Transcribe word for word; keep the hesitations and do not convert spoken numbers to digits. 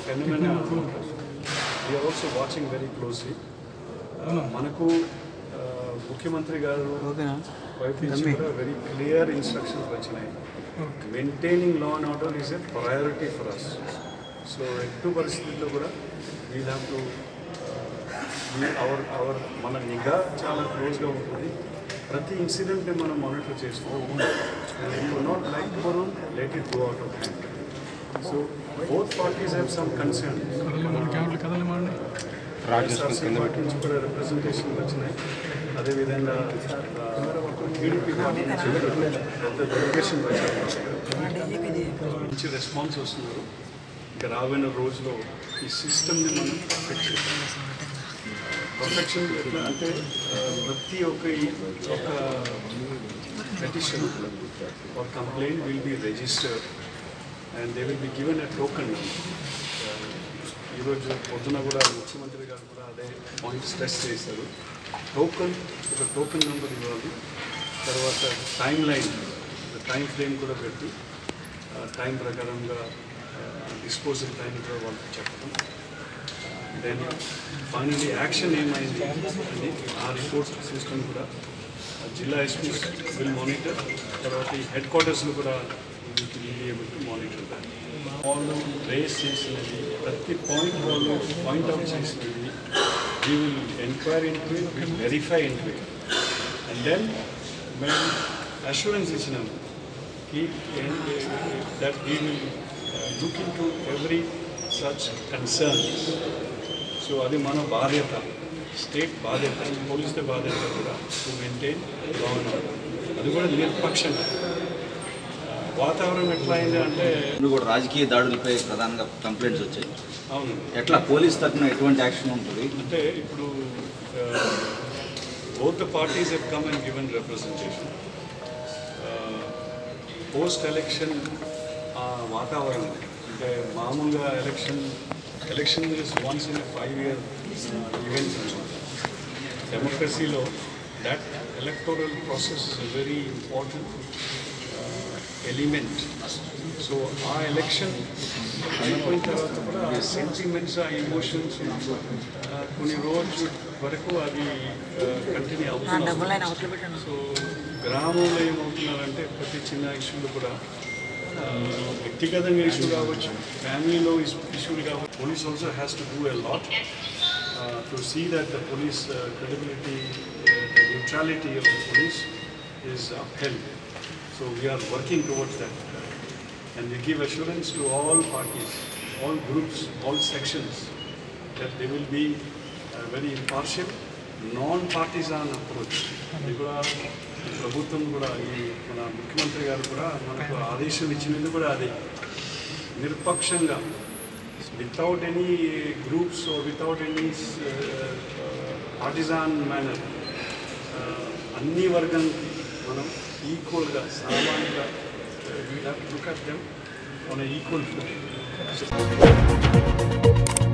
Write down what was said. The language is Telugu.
phenomenon. We are also watching very closely. మనకు ముఖ్యమంత్రి గారు వైపు నుంచి కూడా వెరీ క్లియర్ ఇన్స్ట్రక్షన్స్ వచ్చినాయి. Maintaining law and order is a priority for us. So ఎటు పరిస్థితుల్లో కూడా we have to our our మన నిఘా చాలా క్లోజ్గా ఉంటుంది. ప్రతి ఇన్సిడెంట్ని మనం మానిటర్ చేస్తూ you not like for let it go out of hand. So both parties have some concern. YSRC party నుంచి కూడా రిప్రజెంటేషన్ వచ్చినాయి. అదేవిధంగా టీడీపీ పార్టీ నుంచి పెద్ద డెలిగేషన్ వచ్చాయి. మంచి రెస్పాన్స్ వస్తున్నారు. ఇంకా రాబోయే రోజులో ఈ సిస్టమ్ని మనం పర్ఫెక్ట్ చేయాలి. పర్ఫెక్షన్ ఎట్లా అంటే ప్రతి ఒక్క ఒక petition or complaint will be registered and they will be given a token. ఈరోజు పొద్దున కూడా ముఖ్యమంత్రి గారు కూడా అదే పాయింట్ స్ట్రెస్ చేశారు. టోకన్ ఒక టోకన్ నెంబర్ ఇవ్వాలి. తర్వాత టైం లైన్ టైం ఫ్రేమ్ కూడా పెట్టి టైం ప్రకారంగా డిస్పోజల్ టైం కూడా వాళ్ళకి చెప్పడం. దెన్ ఫైనలీ యాక్షన్ ఏమైంది అని ఆ రిపోర్ట్స్ సిస్టమ్ కూడా జిల్లా ఎస్పీ విల్ మానిటర్. తర్వాత ఈ హెడ్ క్వార్టర్స్లో కూడా ఏబుల్ టు మానిటర్ దాన్ని. వాళ్ళు రేస్ చేసినది ప్రతి పాయింట్ వాళ్ళు పాయింట్అవుట్ చేసినది we will enquiry into it, will verify into it and then మేము అష్యూరెన్స్ ఇచ్చినాము that we will look into every such concerns. So అది మన బాధ్యత, స్టేట్ బాధ్యత, పోలీసుల బాధ్యత కూడా to maintain law and order. అది కూడా నిష్పక్షంగా. వాతావరణం ఎట్లా అయింది అంటే కూడా రాజకీయ దాడులపై ప్రధానంగా కంప్లైంట్స్ వచ్చాయి. అవును, ఎట్లా పోలీస్ తరఫున ఎటువంటి యాక్షన్ ఉంటుంది అంటే ఇప్పుడు both the parties have come and given representation. Post election వాతావరణం అంటే మామూలుగా election election is once in five year event అనమాట. డెమోక్రసీలో that electoral process is a very important element. So ఆ ఎలక్షన్ అయిపోయిన తర్వాత కూడా ఆ సెంటిమెంట్స్, ఆ ఎమోషన్స్ కొన్ని రోజు వరకు అది కంటిన్యూ అవుతుంది. సో గ్రామంలో ఏమవుతున్నారంటే ప్రతి చిన్న ఇష్యూలు కూడా వ్యక్తిగతంగా ఇష్యూ కావచ్చు, ఫ్యామిలీలో ఇష్యూలు కావచ్చు. Police also has to do a lot to see that the police credibility, the neutrality of the police is upheld. So we are working towards that, and we give assurance to all parties, all groups, all sections that they will be uh, very impartial, non-partisan approach. ఇది కూడా ప్రభుత్వం కూడా ఈ మన ముఖ్యమంత్రి గారు కూడా మనకు ఆదేశం ఇచ్చినది కూడా అదే, నిష్పక్షంగా without any groups without any partisan manner అన్ని వర్గానికి మనం ఈక్వల్గా సామాన్యంగా we have to look at them on a equal foot.